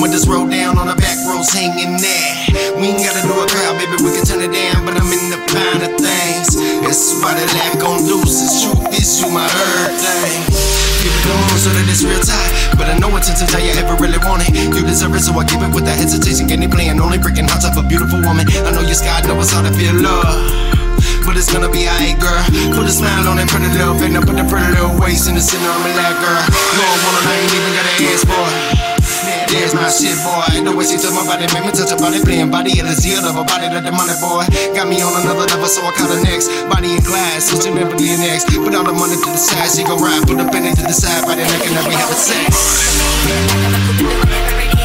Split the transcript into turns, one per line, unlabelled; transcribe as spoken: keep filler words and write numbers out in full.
but this road down on the back roads hanging there. We ain't gotta do a crowd, baby, we can turn it down, but I'm in the pound of things. That's why the lack gon' lose. The truth is you my everything. People don't know so that it's real tight, but I know it's until you ever really want it. You deserve it, so I give it with the hesitation. Get it playing, only breaking hearts of a beautiful woman. I know your sky knows how to feel love, but it's gonna be alright, girl. Put a smile on that pretty little face, now put that pretty little waist in the center of my lap, girl. Lord, woman, I ain't even gotta ask for it. There's my shit, boy. The way she took my body, made me touch her body, playing body of the zeal of her body to the money, boy. Got me on another level, so I caught her next. Body in glass, so she never be an ex. Put all the money to the side, she gon' ride. Put the penny to the side, body neck and then we have a sex.